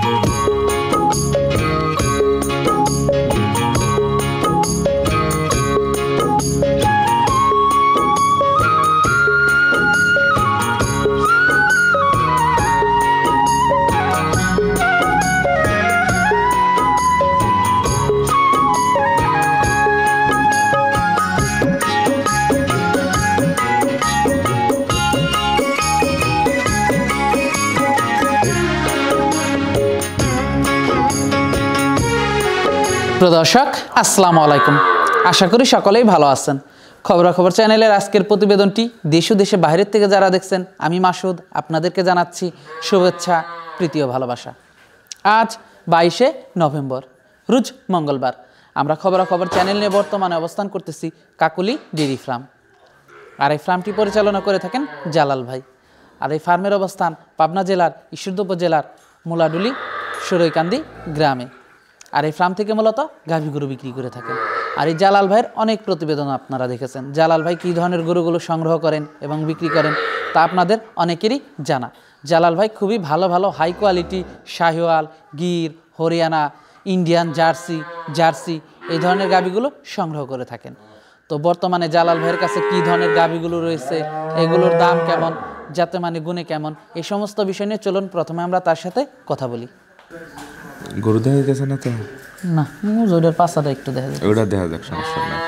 প্রিয় দর্শক আসসালামু আলাইকুম, আশা করি সকলেই ভালো আছেন। খবরাখবর চ্যানেলের আজকের প্রতিবেদনটি দেশ ও দেশের বাইরের থেকে যারা দেখছেন, আমি মাসুদ আপনাদেরকে জানাচ্ছি শুভেচ্ছা, প্রীতি ও ভালোবাসা। আজ 22শে নভেম্বর, রোজ মঙ্গলবার। আমরা খবরাখবর চ্যানেল নিয়ে বর্তমানে অবস্থান করতেছি কাকুলি ডেইরি ফার্ম। আর এই ফার্মটি পরিচালনা করে থাকেন জালাল ভাই। আর এই ফার্মের অবস্থান পাবনা জেলার ঈশ্বরদী উপজেলার মুলাডুলি সরৈকান্দি গ্রামে। আর এই ফার্ম থেকে মূলত গাভী গরু বিক্রি করে থাকেন। আর এই জালাল ভাইয়ের অনেক প্রতিবেদন আপনারা দেখেছেন। জালাল ভাই কী ধরনের গরুগুলো সংগ্রহ করেন এবং বিক্রি করেন তা আপনাদের অনেকেরই জানা। জালাল ভাই খুবই ভালো ভালো high quality Sahiwal, Gir, Haryana, Indian Jersey এই ধরনের গাভীগুলো সংগ্রহ করে থাকেন। তো বর্তমানে জালাল ভাইয়ের কাছে কী ধরনের গাভীগুলো রয়েছে, এগুলোর দাম কেমন, যাতে মানে গুণে কেমন, এই সমস্ত বিষয় নিয়ে চলুন প্রথমে আমরা তার সাথে কথা বলি। গরু দেখা গেছে না তো? না, ওইটার পাশাটা একটু দেখা যায়, ওটা দেখা যাক, সমস্যা নাই।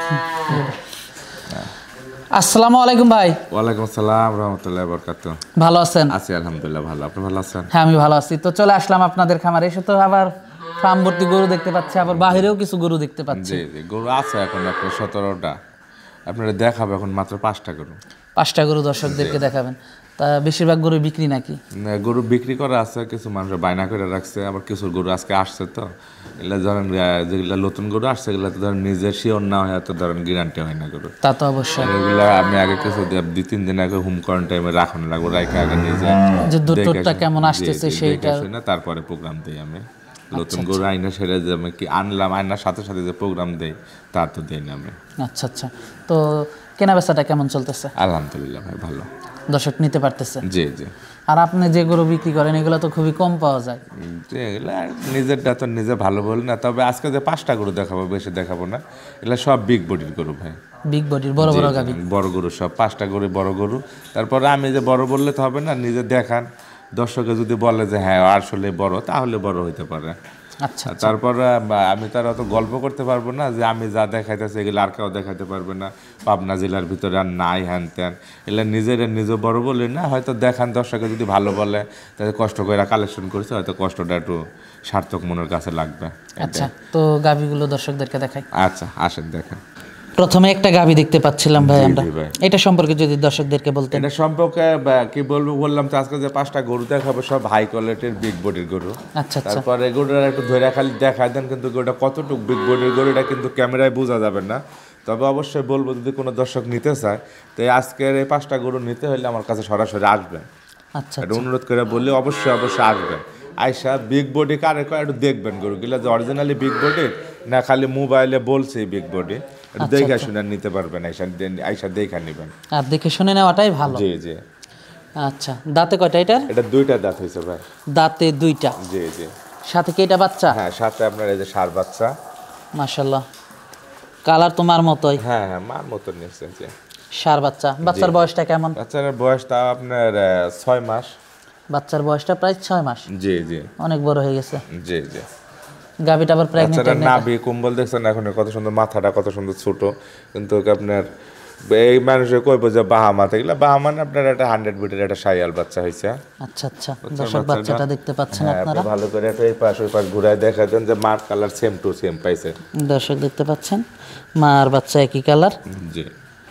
আসসালামু আলাইকুম ভাই। ওয়ালাইকুম আসসালাম রাহমাতুল্লাহি ওয়া বারাকাতুহু। ভালো আছেন? আছি আলহামদুলিল্লাহ ভালো। আপনি ভালো আছেন? হ্যাঁ আমি ভালো আছি। তো চলে আসলাম আপনাদের খামারে, এসে তো আবার ফার্ম ভর্তি গরু দেখতে পাচ্ছি, আবার বাহিরেও কিছু গরু দেখতে পাচ্ছি। জি জি, গরু আছে এখন আপনার 17টা। আপনারা দেখাবো এখন মাত্র 5টা গরু। 5টা গরু দর্শকদেরকে দেখাবেন। তা বেশিরভাগ গরু বিক্রি নাকি? গরু বিক্রি করা আছে, কিছু মানুষ বায়না করে রাখছে, আবার কিছু গরু আজকে আসছে। তো এগুলা ধরেন যেগুলা নতুন গরু আসছে এগুলা তো ধরেন নিজের শিওর না হয় তো ধরেন গ্যারান্টি হয় না গরু। তা তো অবশ্যই। এগুলা আমি আগে কিছু 2-3 দিন আগে হোম কোয়ারেন্টাইনে রাখানো লাগবে, রাখা আগে নিজে যে দুধটা কেমন আসতেছে সেইটা না, তারপরে প্রোগ্রাম দিই আমি। নতুন গরু আইনা সেরে যে আমি কি আনলাম, আইনার সাথে সাথে যে প্রোগ্রাম দেই তা তো দিই না আমি। আচ্ছা আচ্ছা। তো কেনা বেচাটা কেমন চলতেছে? আলহামদুলিল্লাহ ভাই ভালো, দর্শক নিতে পারতেছে? জি জি। আর আপনি যে গরু বিক্রি করেন এগুলো তো খুবই কম পাওয়া যায়। এগুলো নিজেরটা তো নিজে ভালো বলি না, তবে আজকে যে 5টা গরু দেখাবো, বেশি দেখাবো না। এগুলো সব বিগ বডির গরু ভাই, বিগ বডির বড় বড় গাভী, বড় গরু সব। 5টা গরু বড় গরু। তারপরে আমি যে বড় বললে তো হবে না, নিজে দেখান। দর্শকে যদি বলে যে হ্যাঁ আসলে বড়, তাহলে বড় হইতে পারে। আচ্ছা। তারপরে আমি তার অত গল্প করতে পারবো না যে আমি যা দেখাইতেছি এগুলো আর কেউ দেখাইতে পারবে না, পাবনা জেলার ভিতরে আর নাই হ্যান ত্যান। এগুলো নিজে বড় বলি না, হয়তো দেখান। দর্শকে যদি ভালো বলে তাদের কষ্ট করে কালেকশন করেছে, হয়তো কষ্টটা একটু সার্থক মনের কাছে লাগবে। আচ্ছা, তো গাভীগুলো দর্শকদেরকে দেখাই। আচ্ছা আসেন দেখেন। প্রথমে একটা গাভী দেখতে পাচ্ছিলাম ভাই আমরা, এটা সম্পর্কে যদি দর্শকদেরকে বলতেন। এটা সম্পর্কে কি বলবো, বললাম তো আজকে যে 5টা গরু দেখাবো সব হাই কোয়ালিটির বিগ বডির গরু। আচ্ছা। তারপরে গরুটা একটু ধরে খালি দেখায় দেন, কিন্তু গরুটা কতটুকু বিগ বডির গরু এটা কিন্তু ক্যামেরায় বোঝা যাবে না। তবে অবশ্যই বলবো যদি কোনো দর্শক নিতে চায় তো আজকের এই 5টা গরু নিতে হলে আমার কাছে সরাসরি আসবেন। আচ্ছা, এটা অনুরোধ করে বললে অবশ্যই আসবেন। আয়সা বিগ বডি কারে কয় একটু দেখবেন গরুগুলো যে অরিজিনালি বিগ বডি না খালি মোবাইলে বলছে বিগ বডি, একটু দেখে শুনে নিতে পারবেন। আয়সা দেখে নেবেন, আর দেখে শুনে নেওয়াটাই ভালো। জি জি। আচ্ছা, দাঁতে কয়টা এটার? এটা 2টা দাঁত হয়েছে ভাই। দাঁতে 2টা? জি জি। সাথে কি এটা বাচ্চা? হ্যাঁ সাথে আপনার এই যে ষাঁড় বাচ্চা। মাশাআল্লাহ, কালার তোমার মতোই। হ্যাঁ মার মতন নিচ্ছে। জি, ষাঁড় বাচ্চা। বাচ্চার বয়সটা কেমন? বাচ্চার বয়সটা আপনার 6 মাস। বাচ্চার বয়সটা প্রায় 6 মাস। জি জি। অনেক বড় হয়ে গেছে। জি জি। গাভীটা আবার প্রেগন্যান্ট। নাভি কম্বল দেখছেন এখন কত সুন্দর, মাথাটা কত সুন্দর ছোট। কিন্তু আপনার এই মানুষে কইব যে বাহামা এগুলা, বাহামা না আপনার একটা 100 বিটের একটা শাইয়াল বাচ্চা হয়েছে। আচ্ছা। দর্শক বাচ্চাটা দেখতে পাচ্ছেন আপনারা, ভালো করে একটা এই পাশ ওই পাশ ঘুরায় দেখা দেন যে মার কালার সেম টু সেম পাইছে। দর্শক দেখতে পাচ্ছেন মা আর বাচ্চা একই কালার। জি।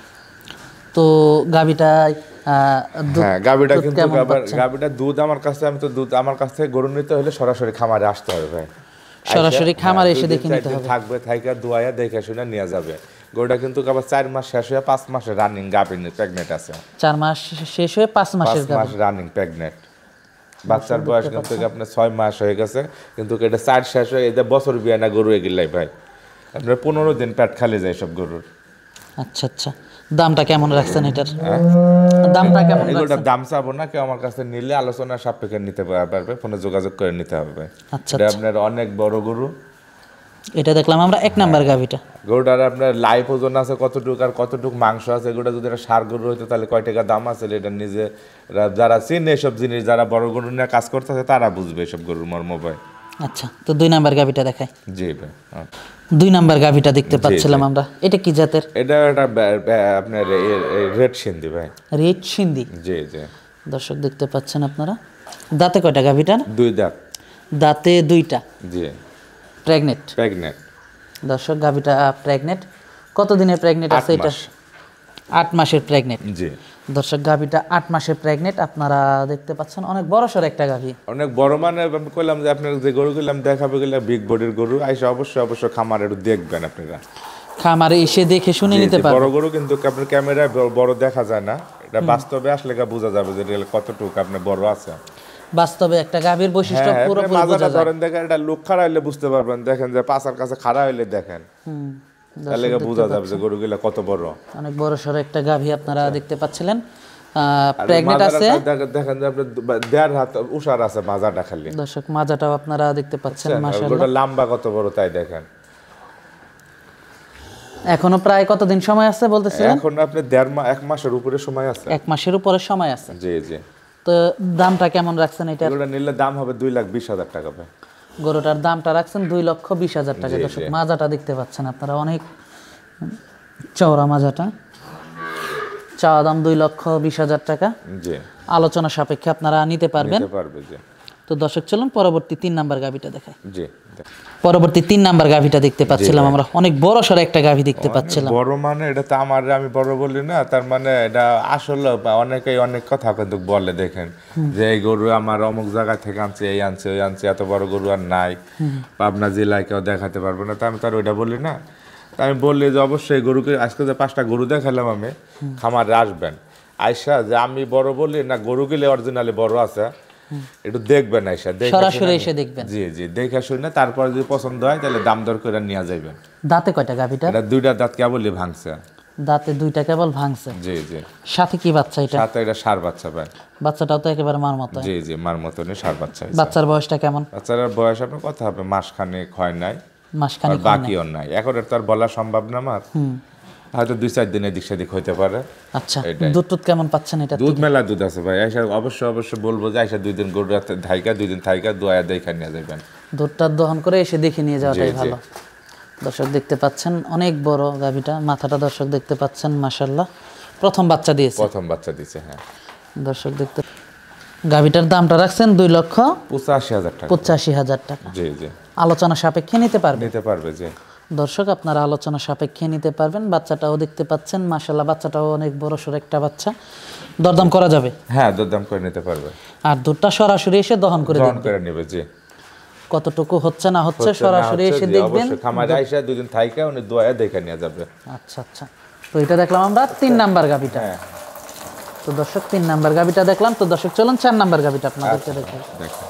তো গাভীটা হ্যাঁ গাভীটা কিন্তু গাভীটা দুধ আমার কাছে, আমি তো দুধ আমার কাছ থেকে গরু নিতে হলে সরাসরি খামারে আসতে হবে ভাই। সরাসরি খামারে এসে দেখে নিতে হবে। থাকবে থাইকা দুয়ায়া দেখে শুনে নিয়ে যাবে। গরুটা কিন্তু আবার 4 মাস শেষ হয়ে 5 মাসের রানিং গাভীর প্রেগনেন্ট আছে। 4 মাস শেষ হয়ে 5 মাসের গাভী, 5 মাস রানিং প্রেগনেন্ট। বাচ্চার বয়স কিন্তু আপনার 6 মাস হয়ে গেছে, কিন্তু এটা 4 শেষ হয়ে এই যে বছর বিয়ানা গরু এগুলাই ভাই আপনার 15 দিন পেট খালি যায় সব গরুর। আচ্ছা। দামটা কেমন রাখছেন এটার? দামটা কেমন এগুলোর দাম চাবো না, কেউ আমার কাছে নিলে আলোচনা সাপেক্ষে নিতে পারবে, ফোনে যোগাযোগ করে নিতে হবে। আচ্ছা, এটা আপনার অনেক বড় গরু। এটা দেখলাম আমরা 1 নাম্বার গাভিটা। গরুটার আপনার লাইভ ওজন আছে কতটুকু আর কতটুকু মাংস আছে, এগুলো যদি একটা সার গরু হইতো তাহলে কয় টাকা দাম আছে এটা নিজে যারা চিনে এসব জিনিস, যারা বড় গরু নিয়ে কাজ করতেছে তারা বুঝবে এসব গরুর মর্ম ভাই। আচ্ছা, তো 2 নাম্বার গাভিটা দেখাই। জি ভাই, 2 নাম্বার গাভিটা দেখতে পাচ্ছিলাম আমরা, এটা কি জাতের? এটা আপনার রেড সিন্ধি ভাই। রেড সিন্ধি। জি জি। দর্শক দেখতে পাচ্ছেন আপনারা, দাঁতে কয়টা গাভিটা? 2 দাঁত। দাঁতে 2টা। জি। প্রেগনেন্ট। দর্শক গাভিটা প্রেগনেন্ট। কত দিনের প্রেগনেন্ট আছে এটা? 8 মাসের প্রেগনেন্ট। জি। দর্শক গাভিটা 8 মাসের প্রেগনেন্ট, আপনারা দেখতে পাচ্ছেন অনেক বড় সর একটা গাভি। অনেক বড় মানে আমি কইলাম যে আপনার যে গরু গুলাম দেখাবে গেলে বিগ বডির গরু, আইসা অবশ্যই খামারে একটু দেখবেন আপনারা। খামারে এসে দেখে শুনে নিতে পারবেন। বড় গরু কিন্তু আপনার ক্যামেরায় বড় দেখা যায় না, এটা বাস্তবে আসলে বোঝা যাবে যে কতটুকু আপনার বড় আছে। বাস্তবে একটা গাভীর বৈশিষ্ট্য পুরোপুরি বোঝা যায়। ধরেন দেখেন, এটা লোক খাড়া হইলে বুঝতে পারবেন, দেখেন যে পাছার কাছে খাড়া হইলে দেখেন, তাহলে বোঝা যাবে যে গরুগুলা কত বড়। অনেক বড় সর একটা গাভী আপনারা দেখতে পাচ্ছিলেন, প্রেগনেন্ট আছে। দেখেন যে আপনার 1.5 হাত উষার আছে মাজাটা খালি। দর্শক মাজাটাও আপনারা দেখতে পাচ্ছেন, মাশাআল্লাহ। গরুটা লম্বা কত বড় তাই দেখেন। এখনো প্রায় কতদিন সময় আছে বলতেছিলেন? এখন আপনি 1 মাসের উপরে সময় আছে। 1 মাসের উপরে সময় আছে। জি জি। তো দামটা কেমন রাখছেন এটা? গরুটা নিলে দাম হবে 2,20,000 টাকা ভাই। গরুটার দামটা রাখছেন 2,20,000 টাকা। দর্শক মাজাটা দেখতে পাচ্ছেন আপনারা, অনেক চওড়া মাজাটা। চাওয়া দাম 2,20,000 টাকা। জি। আলোচনা সাপেক্ষে আপনারা নিতে পারবেন। জি। তো দর্শক চলুন পরবর্তী 3 নাম্বার গাভিটা দেখাই। জি। পরবর্তী 3 নাম্বার গাভিটা দেখতে পাচ্ছিলাম আমরা, অনেক বড় সর একটা গাভি দেখতে পাচ্ছিলাম। বড় মানে এটা তো আমি বড় বলি না, তার মানে এটা আসলে অনেকেই অনেক কথা কিন্তু বলে, দেখেন যে এই গরু আমার অমুক জায়গা থেকে আনছে, এই আনছে ওই আনছে, এত বড় গরু আর নাই, পাবনা জেলায় কেউ দেখাতে পারবে না। তা আমি তার ওইটা বলি না, তা আমি বললি যে অবশ্যই গরুকে আজকে যে 5টা গরু দেখালাম আমি, খামারে আসবেন, আইসা যে আমি বড় বলি না, গরুগুলি অরিজিনালি বড় আছে একটু দেখবেন, আইসা সরাসরি এসে দেখবেন। জি জি, দেখে শুনে তারপর যদি পছন্দ হয় তাহলে দাম দর করে নিয়ে যাবেন। দাঁতে কয়টা গাভিটা? এটা 2টা দাঁত কেবলই ভাঙছে। দাঁতে 2টা কেবল ভাঙছে। জি জি। সাথে কি বাচ্চা এটা? সাথে এটা ষাঁড় বাচ্চা ভাই। বাচ্চাটাও তো একেবারে মার মতো। জি জি, মার মতনই ষাঁড় বাচ্চা। বাচ্চার বয়সটা কেমন? বাচ্চার বয়স আপনার কত হবে, মাসখানেক হয় নাই, মাসখানেক বাকিও নাই, এখন এটা আর বলা সম্ভব না আমার, হয়তো 2-4 দিন এদিক সেদিক হইতে পারে। আচ্ছা, দুধ কেমন পাচ্ছেন এটা? দুধ মেলা দুধ আছে ভাই, আইসা অবশ্যই বলবো যে আইসা 2 দিন গরু ধাইকা 2 দিন থাইকা দোয়া দেখা নিয়ে যাবেন। দুধটা দহন করে এসে দেখে নিয়ে যাওয়াটাই ভালো। দর্শক দেখতে পাচ্ছেন অনেক বড় গাভিটা, মাথাটা দর্শক দেখতে পাচ্ছেন, মাশাআল্লাহ। প্রথম বাচ্চা দিয়েছে। হ্যাঁ। দর্শক দেখতে, গাভিটার দামটা রাখছেন 2,85,000 টাকা। 85,000 টাকা। জি জি। আলোচনা সাপেক্ষে নিতে পারবে জি। দর্শক আপনারা আলোচনা সাপেক্ষে নিতে পারবেন। বাচ্চাটাও দেখতে পাচ্ছেন, মাশাআল্লাহ, বাচ্চাটাও অনেক বড় সর একটা বাচ্চা। দরদাম করা যাবে? হ্যাঁ, দরদাম করে নিতে পারবে। আর দুধটা সরাসরি এসে দহন করে নেবে। জি। কতটুকু হচ্ছে না হচ্ছে সরাসরি এসে দেখবেন। খামারে আইসা 2 দিন থাইকা উনি দোয়া দেখে নিয়ে যাবে। আচ্ছা। তো এটা দেখলাম আমরা 3 নাম্বার গাভিটা। তো দর্শক 3 নাম্বার গাভিটা দেখলাম। তো দর্শক চলুন 4 নাম্বার গাভিটা আপনাদেরকে দেখাই।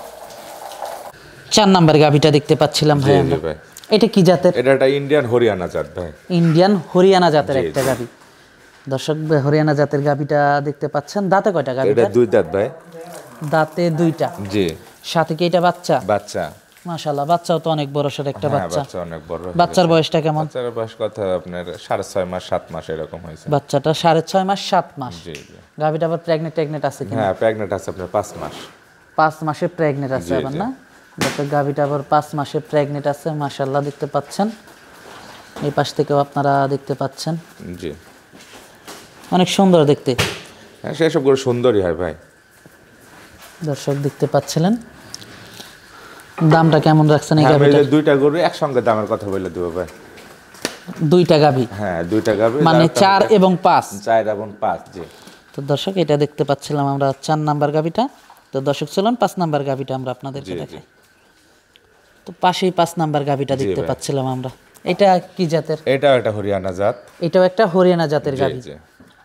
4 নাম্বার গাভিটা দেখতে পাচ্ছিলাম ভাই আমরা। এটা কি জাতের? এটা একটা ইন্ডিয়ান হরিয়ানা জাত ভাই। ইন্ডিয়ান হরিয়ানা জাতের একটা গাভি। দর্শক হরিয়ানা জাতের গাভিটা দেখতে পাচ্ছেন। দাঁতে কয়টা গাভিটা? এটা 2 দাঁত ভাই। দাঁতে 2টা। জি। সাথে কি এটা বাচ্চা? বাচ্চা। মাশাআল্লাহ, বাচ্চাও তো অনেক বড় সর একটা বাচ্চা। বাচ্চা অনেক বড়। বাচ্চার বয়সটা কেমন? বাচ্চার বয়স কত আপনার 6.5 মাস 7 মাস এরকম হয়েছে। বাচ্চাটা 6.5 মাস 7 মাস। জি। গাভিটা আবার প্রেগনেন্ট আছে কিনা? হ্যাঁ, প্রেগনেন্ট আছে আপনার 5 মাস। 5 মাসে প্রেগনেন্ট আছে আবার না? দেখো গাভিটা আবার 5 মাসে প্রেগনেন্ট আছে, মাশাআল্লাহ দেখতে পাচ্ছেন। এই পাশ থেকেও আপনারা দেখতে পাচ্ছেন। জি। অনেক সুন্দর দেখতে। হ্যাঁ, সেসব গরু সুন্দরই হয় ভাই। দর্শক দেখতে পাচ্ছিলেন। দামটা কেমন রাখছেন এই গাভিটা? আমি 2টা গরু একসঙ্গে দামের কথা বলে দেব ভাই। 2টা গাভি? হ্যাঁ, 2টা গাভি, মানে 4 এবং 5। 4 এবং 5। জি। তো দর্শক এটা দেখতে পাচ্ছিলাম আমরা 4 নাম্বার গাভিটা। তো দর্শক চলুন 5 নাম্বার গাভিটা আমরা আপনাদেরকে দেখাই। তো পাশেই 5 নাম্বার গাভিটা দেখতে পাচ্ছিলাম আমরা। এটা কি জাতের? এটাও একটা হরিয়ানা জাত। এটাও একটা হরিয়ানা জাতের গাভি। জি।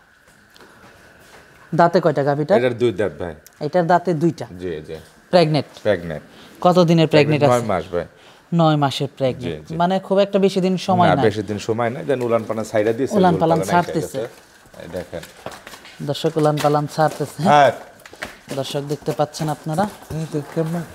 দাঁতে কয়টা গাভিটা? এটার 2 দাঁত ভাই। এটার দাঁতে 2টা। জি জি। প্রেগনেন্ট। কত দিনের প্রেগনেন্ট আছে? 9 মাস ভাই। 9 মাসের প্রেগনেন্ট, মানে খুব একটা বেশি দিন সময় না। বেশি দিন সময় না, দেন উলান পালান ছাইড়া দিয়েছে। উলান পালান ছাড়তেছে। এই দেখেন দর্শক উলান পালান ছাড়তেছে। হ্যাঁ দর্শক দেখতে পাচ্ছেন আপনারা, এই দেখেন না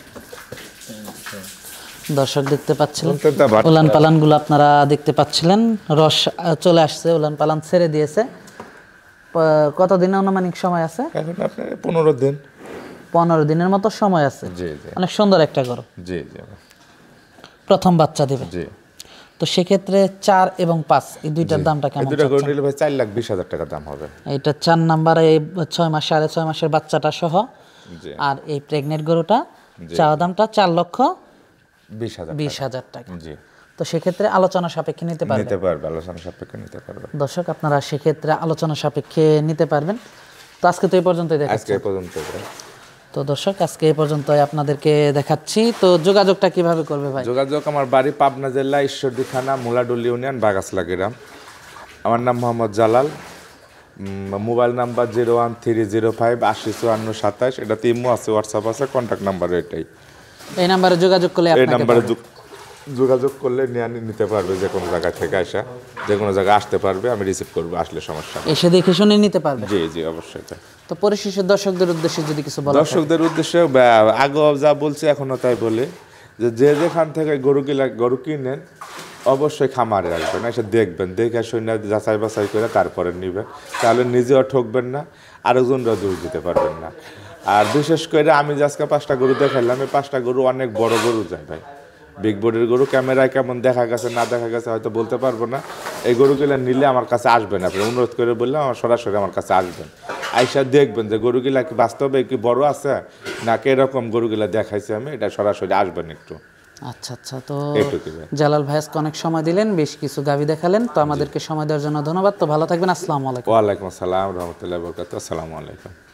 দর্শক দেখতে পাচ্ছিলেন কোনটা বাট উলান পালান গুলো আপনারা দেখতে পাচ্ছিলেন। রস চলে আসছে, উলান পালান ছেড়ে দিয়েছে। কতদিন আনুমানিক সময় আছে? এখন আপনার 15 দিন 15 দিনের মতো সময় আছে। জি জি অনেক সুন্দর একটা গরু, জি জি প্রথম বাচ্চা দেবে। জি তো সেক্ষেত্রে 4 এবং 5 এই দুইটার দামটা এই কেমন? দুটো গরু নিলে ভাই 4,20,000 টাকা দাম হবে। এটা 4 নাম্বারে 6 মাস 6.5 মাসের বাচ্চাটা সহ, জি আর এই প্রেগনেন্ট গরুটা চাওয়া দামটা 4,20,000 টাকা। জি তো সেক্ষেত্রে আলোচনা সাপেক্ষে নিতে পারবেন। নিতে পারবে, আলোচনা সাপেক্ষে নিতে পারবে। দর্শক আপনারা সেক্ষেত্রে আলোচনা সাপেক্ষে নিতে পারবেন। তো আজকে তো এই পর্যন্তই আজকে দেখাচ্ছি। এই পর্যন্ত তো দর্শক আজকে এই পর্যন্তই আপনাদেরকে দেখাচ্ছি। তো যোগাযোগটা কিভাবে করবে ভাই? যোগাযোগ আমার বাড়ি পাবনা জেলা ঈশ্বরদী থানা মুলাডুল ইউনিয়ন বাগাসলা গ্রাম। আমার নাম মোহাম্মদ জালাল। Mobile number 01305 80 54 27। এটাতে ইমো আছে, হোয়াটসঅ্যাপ আছে, কন্ট্যাক্ট নাম্বার এটাই। এই নাম্বারে যোগাযোগ করলে এই আপনাকে নাম্বারে পাবে। যোগাযোগ করলে নিতে পারবে, যে কোনো জায়গা থেকে আসা, যে কোনো জায়গায় আসতে পারবে, আমি রিসিভ করবো আসলে সমস্যা নেই। এসে দেখে শুনে নিতে পারবে। জি জি অবশ্যই তাই। তো পরিশেষে দর্শকদের উদ্দেশ্যে যদি কিছু বলা থাকে? দর্শকদের উদ্দেশ্যে আগেও যা বলছি এখনো তাই বলি, যে যেখান থেকে গরু কিনেন অবশ্যই খামারে রাখবেন, এসে দেখবেন, দেখে শুনে যাচাই বাছাই করে তারপরে নেবেন। তাহলে নিজেও ঠকবেন না, আরেকজনরাও দূর দিতে পারবেন না। আর বিশেষ করে আমি যে আজকে 5টা গরু দেখাইলাম, এই 5টা গরু অনেক বড় গরু যায় ভাই। বিগ বডির গরু, ক্যামেরায় কেমন দেখা গেছে না দেখা গেছে হয়তো বলতে পারবো না। এই গরুগুলো নিলে আমার কাছে আসবেন, আপনি অনুরোধ করে বললাম আমার সরাসরি আমার কাছে আসবেন, আইসা দেখবেন যে গরুগুলা কি বাস্তবে কি বড় আছে না কিরকম গরুগুলা দেখাইছি আমি, এটা সরাসরি আসবেন একটু। আচ্ছা আচ্ছা। তো এইটুকুই ভাই। জালাল ভাই আজকে অনেক সময় দিলেন, বেশ কিছু গাভী দেখালেন। তো আমাদেরকে সময় দেওয়ার জন্য ধন্যবাদ। তো ভালো থাকবেন। আসসালামু আলাইকুম। ওয়ালাইকুম আসসালাম রহমতুল্লাহ বরকাত। আসসালামু আলাইকুম।